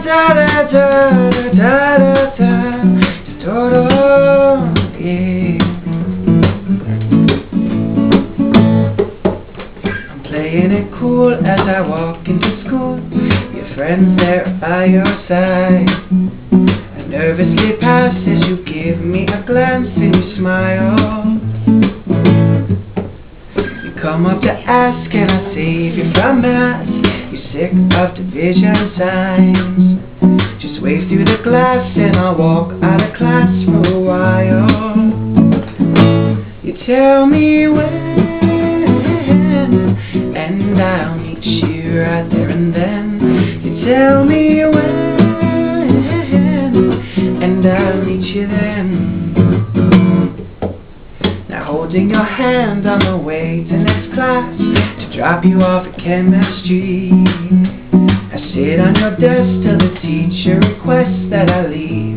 da da da da da da da, yeah. I'm playing it cool as I walk into school. Your friends there by your side. I nervously pass as you give me a glance and you smile. You come up to ask, can I save you from math? You're sick of division signs. Just wave through the glass and I'll walk out of class for a while. You tell me when, and I'll meet you right there and then. You tell me when, and I'll meet you then. Now holding your hand on the way to next class, to drop you off at chemistry. I sit on your desk till the teacher requests that I leave.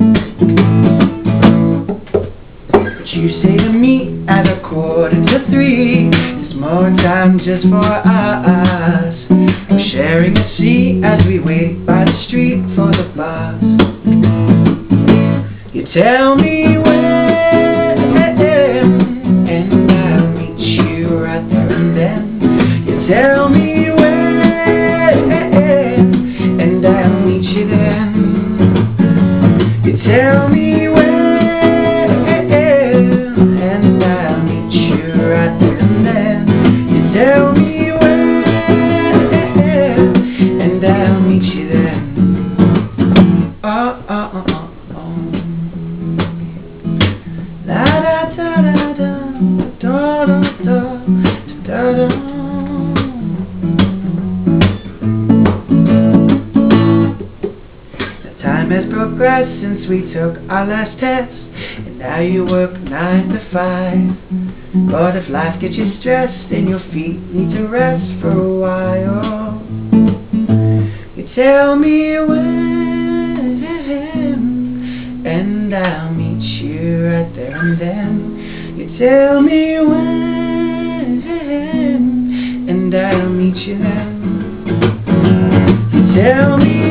But you say to me at 2:45, there's more time just for us. We're sharing a seat as we wait by the street for the bus. You tell me when, and I'll meet you right there and then. You tell me when, and I'll meet you then. You tell me when, and I'll meet you right there and then. You tell me when, and I'll meet you then. Oh, oh, oh, oh. La da da da da da da da da. The time has progressed since we took our last test, and now you work 9 to 5. But if life gets you stressed, then your feet need to rest for a while. You tell me when, and I'll meet you right there and then. You tell me when, and I'll meet you then. You tell me